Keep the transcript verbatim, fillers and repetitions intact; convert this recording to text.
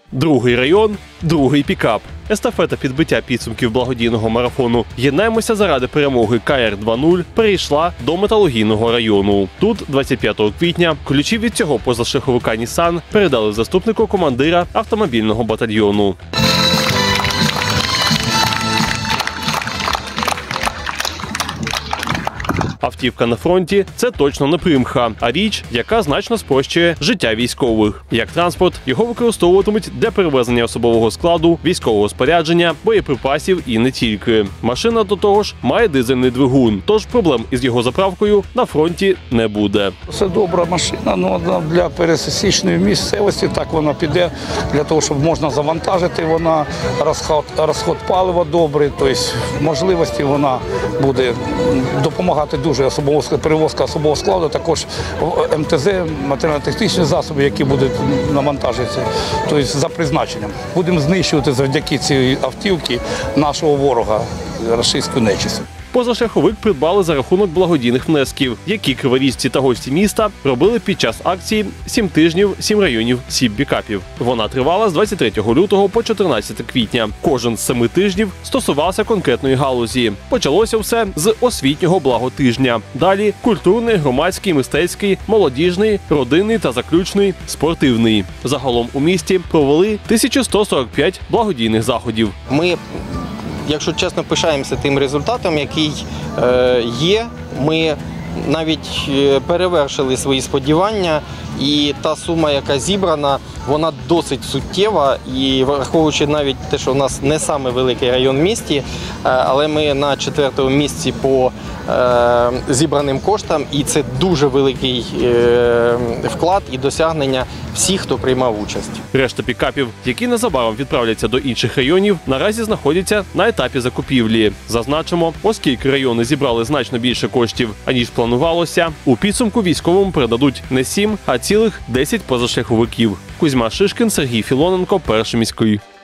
Другий район, другий пікап. Естафета підбиття підсумків благодійного марафону «Єднаємося заради перемоги К Р два нуль» перейшла до Металургійного району. Тут, двадцять п'ятого квітня, ключі від цього позашляховика «Нісан» передали заступнику командира автомобільного батальйону. Автівка на фронті – це точно не примха, а річ, яка значно спрощує життя військових. Як транспорт, його використовуватимуть для перевезення особового складу, військового спорядження, боєприпасів і не тільки. Машина, до того ж, має дизельний двигун, тож проблем із його заправкою на фронті не буде. Це добра машина, але для пересічної місцевості так вона піде, для того, щоб можна завантажити, вона розход, розход палива добрий, тобто можливості вона буде допомагати дуже. Дуже особового перевозка особового складу, також М Т З, матеріально-технічні засоби, які будуть навантажитися, тобто за призначенням. Будемо знищувати завдяки цій автівці нашого ворога, рашистську нечисть. Позашляховик придбали за рахунок благодійних внесків, які криворіжці та гості міста робили під час акції «Сім тижнів, сім районів, сім пікапів». Вона тривала з двадцять третього лютого по чотирнадцяте квітня. Кожен з семи тижнів стосувався конкретної галузі. Почалося все з освітнього благотижня. Далі – культурний, громадський, мистецький, молодіжний, родинний та заключний, спортивний. Загалом у місті провели тисячу сто сорок п'ять благодійних заходів. Ми, якщо чесно, пишаємося тим результатом, який е, є. Ми навіть перевершили свої сподівання, і та сума, яка зібрана, вона досить суттєва. І враховуючи навіть те, що у нас не саме великий район в місті, але ми на четвертому місці по е, зібраним коштам, і це дуже великий е, вклад і досягнення всіх, хто приймав участь. Решта пікапів, які незабаром відправляться до інших районів, наразі знаходяться на етапі закупівлі. Зазначимо, оскільки райони зібрали значно більше коштів, аніж планувалося, у підсумку військовим передадуть не сім, а цілих десять позашляховиків. Кузьма Шишкін, Сергій Філоненко, Перший міський.